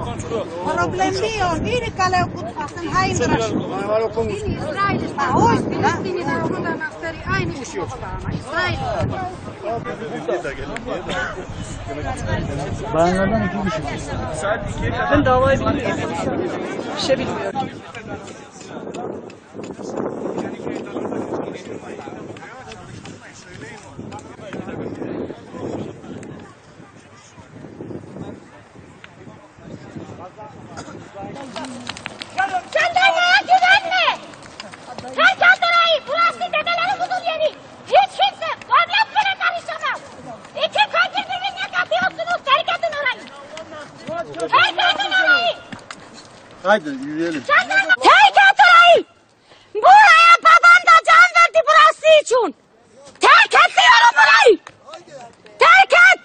Problem nije on, vidi kale okutpasen haindraš. Ini Israelista, oistina. Bayanlardan 2 kişi. Ben davayı bilmiyorum. Bir şey bilmiyorum. Jandarmaya güvenme! Terk orayı! Burası dedelerimizin yeri! Hiç kimse devletlere karışamaz! İki katil birbirine katıyorsunuz! Terk edin orayı! Terk edin orayı! Haydi yürüyelim. Terk et orayı! Buraya babam da can verdi burası için! Terk et diyorum burayı! Terk et!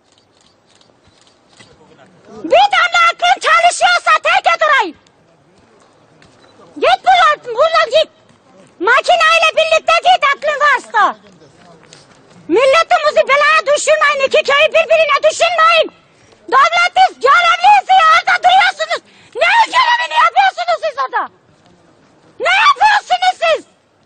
Bir damla aklın çalışıyorsa terk et orayı! Git buradan git! Makineyle birlikte git aklın varsa! Milletimizi belaya düşürmeyin, iki köyü birbirine düşürmeyin! Devletiz, görevliyiz ya orada duruyorsunuz! Ne görevini yapıyorsunuz siz orada? Ne yapıyorsunuz siz?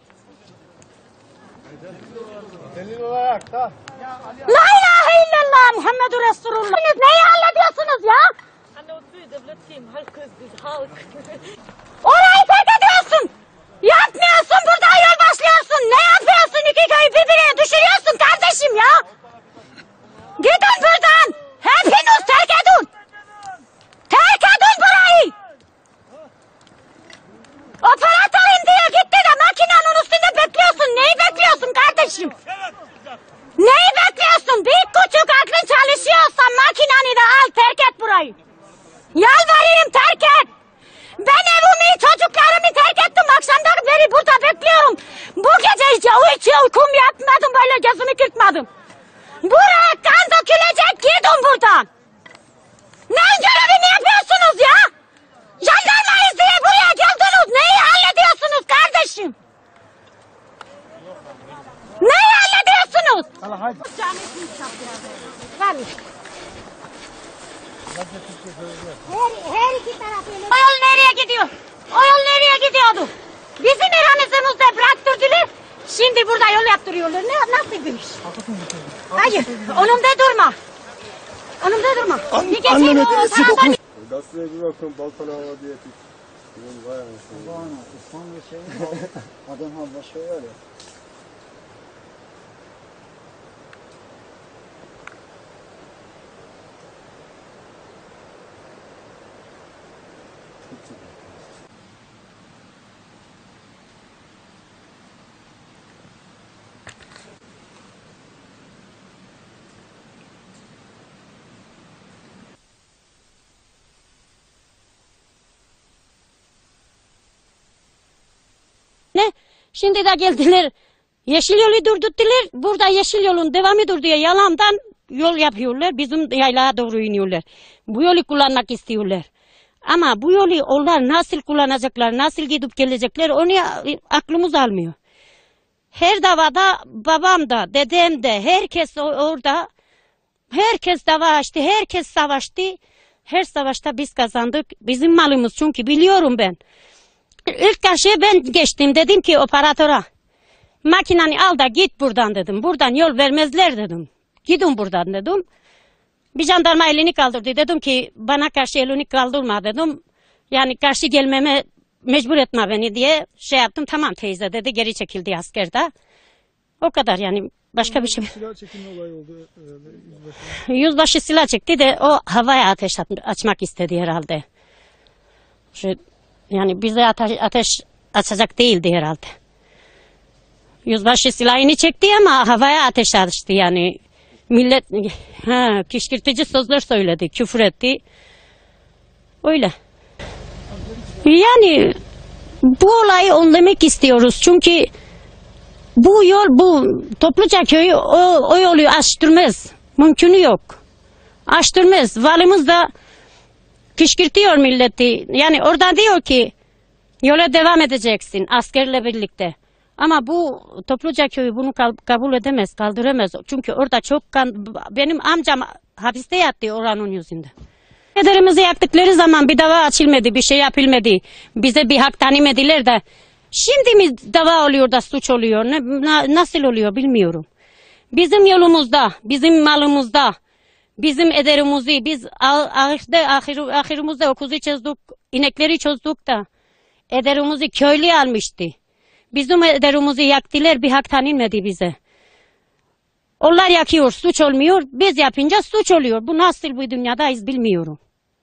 Delil olarak da. La ilahe illallah Muhammedur Resulullah! Neyi hallediyorsunuz ya? Orayı terk ediyorsun! Yapmıyorsun, burada yol başlıyorsun! Ne yapıyorsun? İki köyü birbirine düşürüyorsun kardeşim ya! Gidin buradan! Hepiniz terk edin! Terk edin burayı! Operatörüm diye gitti de makinenin üstünde bekliyorsun! Neyi bekliyorsun kardeşim? Neyi bekliyorsun? Büyük küçük aklın çalışıyorsa makineni de al, terk et burayı! Yalvarırım, terk et! Ben evimi, çocuklarımı terk ettim. Akşamdan beri burada bekliyorum. Bu gece hiç uykum yapmadım, böyle gözümü kırpmadım. Buraya kan dökülecek, gidin buradan. Ne görevini yapıyorsunuz ya? Jandarmayız diye buraya geldiniz. Neyi hallediyorsunuz kardeşim? Neyi hallediyorsunuz? Hala haydi. Her iki tarafı. O yol nereye gidiyor? O yol nereye gidiyordu? Bizim aramızda bıraktırdılar. Şimdi burada yol yaptırıyorlar. Nasıl bir iş? Hayır, önümde durma. Önümde durma. Anneme birisi dokun. Gazeteye bir bakın balkona hava diye tut. Vay anasını. Bana İstanbul şey adam havada şey var ya. Ne? Şimdi de geldiler. Yeşil yolu durdurdular. Burada yeşil yolun devamıdır diye yalandan yol yapıyorlar. Bizim yaylaya doğru iniyorlar. Bu yolu kullanmak istiyorlar. Ama bu yolu onlar nasıl kullanacaklar, nasıl gidip gelecekler onu aklımız almıyor. Her davada babam da, dedem de, herkes orada, herkes dava açtı, herkes savaştı. Her savaşta biz kazandık. Bizim malımız, çünkü biliyorum ben. İlk karşıya ben geçtim, dedim ki operatöre, makineni al da git buradan dedim. Buradan yol vermezler dedim. Gidin buradan dedim. Bir jandarma elini kaldırdı, dedim ki bana karşı elini kaldırma dedim. Yani karşı gelmeme mecbur etme beni diye şey yaptım. Tamam teyze dedi, geri çekildi asker de. O kadar yani, başka bir şey. Silah çekilme olayı oldu. Yüzbaşı silah çekti de o havaya ateş açmak istedi herhalde. Yani bize ateş açacak değildi herhalde. Yüzbaşı silahını çekti ama havaya ateş açtı yani. Millet kışkırtıcı sözler söyledi, küfür etti. Öyle. Yani bu olayı önlemek istiyoruz. Çünkü bu yol, bu Topluca köyü o yolu açtırmaz. Mümkünü yok. Açtırmaz. Valimiz de kışkırtıyor milleti. Yani orada diyor ki yola devam edeceksin askerle birlikte. Ama bu Topluca köyü bunu kabul edemez, kaldıramaz. Çünkü orada çok benim amcam hapiste yattı oranın yüzünden. Ederimizi yaktıkları zaman bir dava açılmadı, bir şey yapılmadı. Bize bir hak tanımediler de. Şimdi mi dava oluyor da suç oluyor? Nasıl oluyor bilmiyorum. Bizim yolumuzda, bizim malımızda, bizim ederimizi, biz ahirimizde okuzu çözdük, inekleri çözdük da ederimizi köylü almıştı. Bizim ederimizi yaktılar, bir hak tanınmadı bize. Onlar yakıyor, suç olmuyor, biz yapınca suç oluyor. Bu nasıl bu dünyadayız bilmiyorum.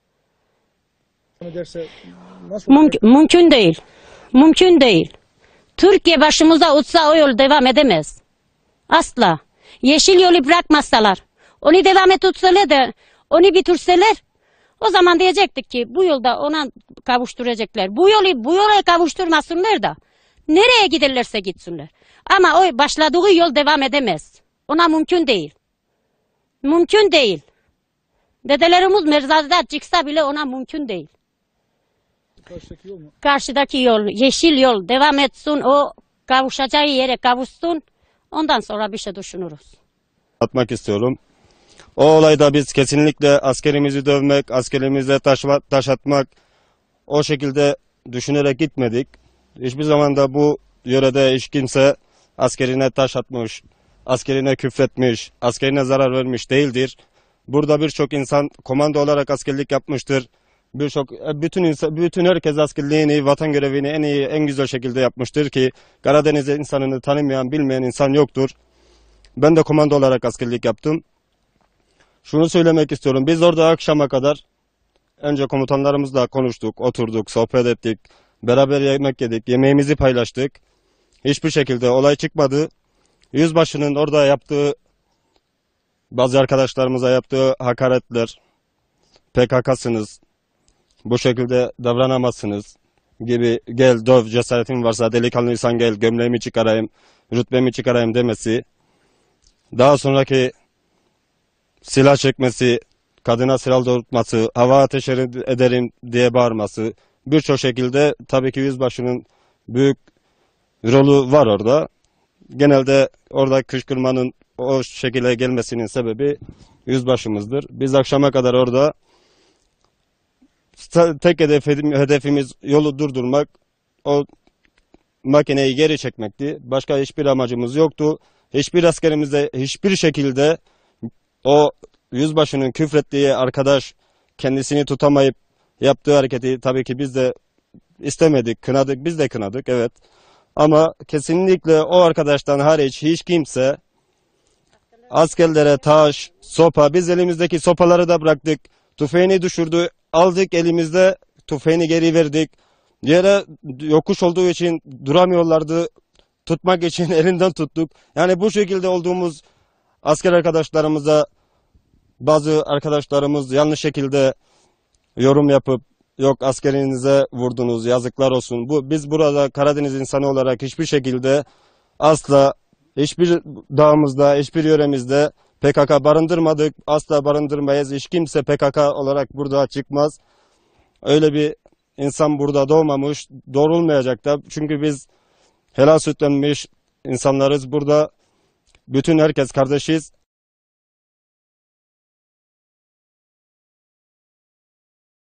Derse nasıl Mümkün değil. Mümkün değil. Türkiye başımıza uçsa o yol devam edemez. Asla. Yeşil yolu bırakmazsalar, onu devam ettirseler de, onu bitirseler, o zaman diyecektik ki bu yolda ona kavuşturacaklar. Bu yola kavuşturmasınlar da, nereye giderlerse gitsinler. Ama o başladığı yol devam edemez. Ona mümkün değil. Mümkün değil. Dedelerimiz mezarda çıksa bile ona mümkün değil. karşıdaki yol mu? Karşıdaki yol, yeşil yol devam etsin, o kavuşacağı yere kavuşsun. Ondan sonra bir şey düşünürüz. Atmak istiyorum. O olayda biz kesinlikle askerimizi dövmek, askerimize taş atmak o şekilde düşünerek gitmedik. Hiçbir zaman da bu yörede hiç kimse askerine taş atmış, askerine küfretmiş, askerine zarar vermiş değildir. Burada birçok insan komando olarak askerlik yapmıştır. Bütün herkes askerliğini, vatan görevini en iyi, en güzel şekilde yapmıştır ki Karadeniz insanını tanımayan, bilmeyen insan yoktur. Ben de komando olarak askerlik yaptım. Şunu söylemek istiyorum. Biz orada akşama kadar önce komutanlarımızla konuştuk, oturduk, sohbet ettik. Beraber yemek yedik, yemeğimizi paylaştık. Hiçbir şekilde olay çıkmadı. Yüzbaşının orada yaptığı, bazı arkadaşlarımıza yaptığı hakaretler, PKK'sınız, bu şekilde davranamazsınız gibi, gel döv, cesaretin varsa delikanlıysan gel, gömleğimi çıkarayım, rütbemi çıkarayım demesi, daha sonraki silah çekmesi, kadına silah doğrultması, hava ateş ederim diye bağırması, birçok şekilde tabii ki yüzbaşının büyük rolü var orada. Genelde orada kışkırtmanın o şekilde gelmesinin sebebi yüzbaşımızdır. Biz akşama kadar orada tek hedefimiz yolu durdurmak, o makineyi geri çekmekti. Başka hiçbir amacımız yoktu. Hiçbir askerimize hiçbir şekilde o yüzbaşının küfrettiği arkadaş kendisini tutamayıp yaptığı hareketi tabii ki biz de istemedik, kınadık, biz de kınadık, evet. Ama kesinlikle o arkadaştan hariç hiç kimse askerlere taş, sopa, biz elimizdeki sopaları da bıraktık. Tüfeğini düşürdü, aldık elimizde, tüfeğini geri verdik. Yere yokuş olduğu için duramıyorlardı. Tutmak için elinden tuttuk. Yani bu şekilde olduğumuz asker arkadaşlarımıza bazı arkadaşlarımız yanlış şekilde yorum yapıp yok askerinize vurdunuz, yazıklar olsun. Biz burada Karadeniz insanı olarak hiçbir şekilde asla hiçbir dağımızda, hiçbir yöremizde PKK barındırmadık. Asla barındırmayız. Hiç kimse PKK olarak burada çıkmaz. Öyle bir insan burada doğmamış, doğrulmayacak da. Çünkü biz helal süt emmiş insanlarız. Burada bütün herkes kardeşiz.